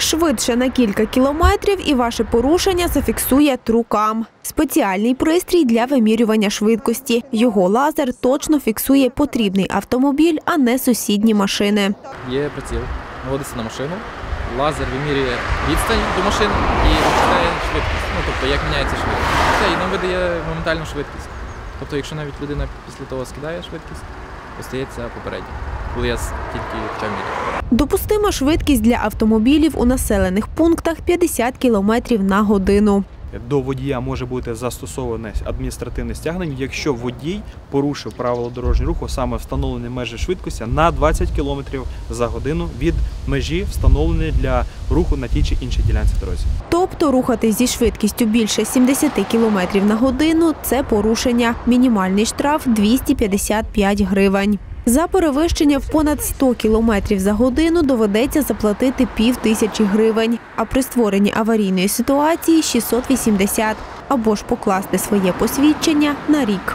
Швидше на кілька кілометрів і ваше порушення зафіксує трукам. Спеціальний пристрій для вимірювання швидкості. Його лазер точно фіксує потрібний автомобіль, а не сусідні машини. Є приціл, наводиться на машину, лазер вимірює відстань до машин і вичисляє швидкість. Тобто, як міняється швидкість. І нам видає моментальну швидкість. Тобто, якщо навіть людина після того скидає швидкість, остається попередньо, коли я тільки почав міряти. Допустима швидкість для автомобілів у населених пунктах 50 км на годину. До водія може бути застосоване адміністративне стягнення, якщо водій порушив правила дорожнього руху, саме встановлені межі швидкості на 20 км за годину від межі, встановленої для руху на тій чи іншій ділянці дорозі. Тобто рухатись зі швидкістю більше 70 км на годину – це порушення. Мінімальний штраф – 255 гривень. За перевищення в понад 100 км за годину доведеться заплатити 5000 гривень, а при створенні аварійної ситуації – 680, або ж покласти своє посвідчення на рік.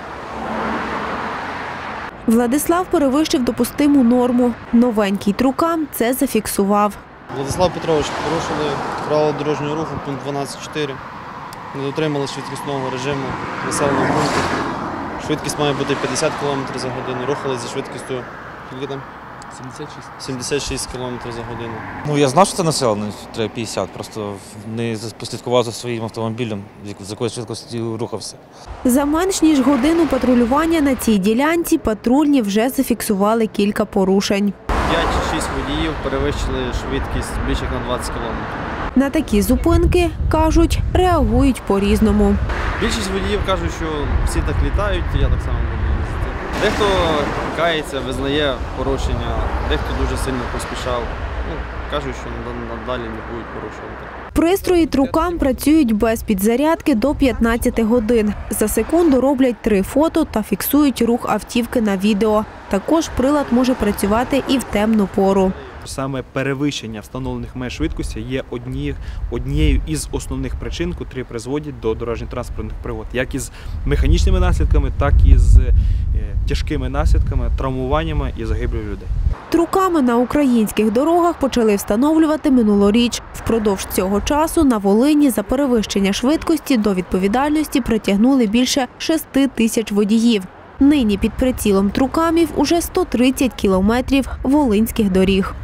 Владислав перевищив допустиму норму. Новенький трукам це зафіксував. Владислав Петрович, порушили правила дорожнього руху, пункт 12.4. Не дотримали швидкісного режиму населеного пункту. Швидкість має бути 50 км за годину, рухали зі швидкістю 76 км за годину. Я знав, що це населено, треба 50, просто не послідкував за своїм автомобілем, з якою швидкістю рухався. За менш ніж годину патрулювання на цій ділянці патрульні вже зафіксували кілька порушень. 5 чи 6 водіїв перевищили швидкість більше як на 20 км. На такі зупинки, кажуть, реагують по-різному. Більшість водіїв кажуть, що всі так літають, я так само буду їздити. Дехто кається, визнає порушення, дехто дуже сильно поспішав. Кажуть, що надалі не будуть порушувати. Пристрої трукам працюють без підзарядки до 15 годин. За секунду роблять 3 фото та фіксують рух автівки на відео. Також прилад може працювати і в темну пору. Саме перевищення встановлених меж швидкості є однією із основних причин, котрі призводять до дорожньо-транспортних пригод, як із механічними наслідками, так і з тяжкими наслідками, травмуваннями і загибелью людей. Труками на українських дорогах почали встановлювати минулоріч. Впродовж цього часу на Волині за перевищення швидкості до відповідальності притягнули більше 6000 водіїв. Нині під прицілом трукамів уже 130 кілометрів волинських доріг.